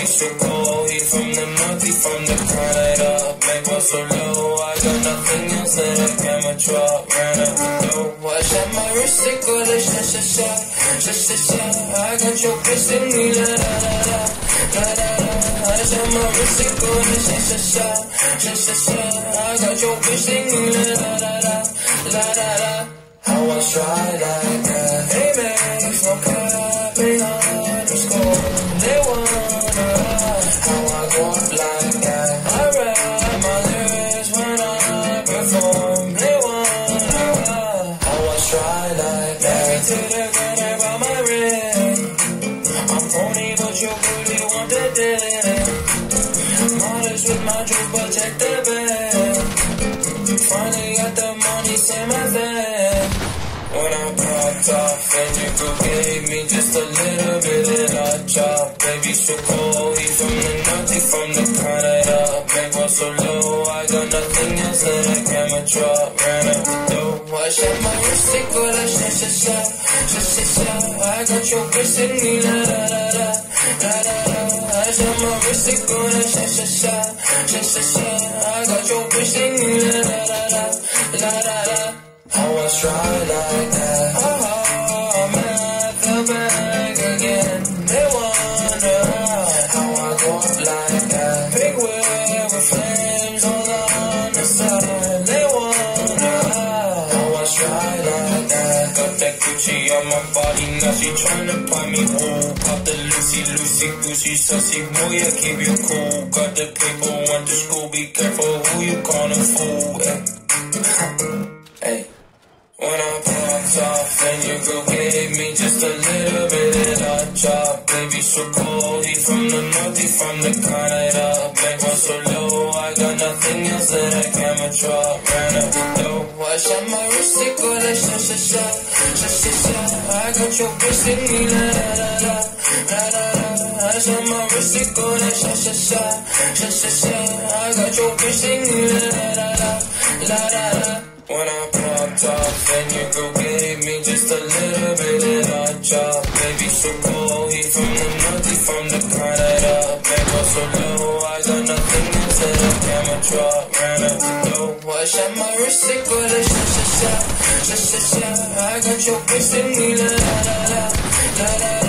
baby, so cold. He from the north, he from the Canada. Bankroll so low, I got nothing else that I can withdraw. Ran out the door, watch out my wrist, it go to sha-sha-sha, sha-sha-sha. I got your bitch in me, la-la-la-la, la-la-la. Watch out my wrist, it go to sha-sha-sha, sha-sha-sha. I got your bitch in me, la-la-la-la, la-la-la. How I try like that. Hey man, it's no cap, ain't underscore. They wanna how I go up like that. I rap my lyrics when I perform. They wanna how I try like that. To the gun about my ring. I'm phony, but you really want the dick. Modest with my juice, but check the bag. Finally got the money, say my thing. When I popped off and your girl gave me just a little bit of that chop. Baby, so cold, he from the north, he from the Canada. Bankroll so low, I got nothing else that I can withdraw. Ran out the door, watch out my wrist, it go like sha-sha-sha, sha-sha-sha. I got your bitch in me, la-la-la-la, la-la-la. Watch out my wrist, it go like sha-sha-sha, sha-sha-sha. I got your bitch in me, la-la-la-la, la-la-la. How I try like that. Oh, I'm at the bank again. They wonder how I go up like that. Big wheel with flames all on the side. They wonder how I try like that. Got that Gucci on my body, now she tryna buy me whole. Pop the Lucy, Gucci, sussy, boy, I keep you cool. Got the paper, went to school, be careful who you calling fool. Hey. When I popped off and your girl gave me just a little bit of that chop. Baby, so cold, he from the north, he from the Canada. Bankroll so low, I got nothing else that I can withdraw. Ran out the door, watch out my wrist, it go like sha-sha-sha, sha-sha-sha. I got your bitch in me, la-la-la-la, la-la-la. Watch out my wrist, it go like sha-sha-sha, sha-sha-sha. I got your bitch in me, la-la-la-la, la-la-la. When I popped off and your girl gave me just a little bit of that chop. Baby, so cold, he from the north, he from the Canada. Bankroll so low, I got nothing else that I can withdraw. Ran out the door, watch out my wrist, it go like sha-sha-sha, sha-sha-sha. I got your bitch in me, la-la-la-la, la-la-la.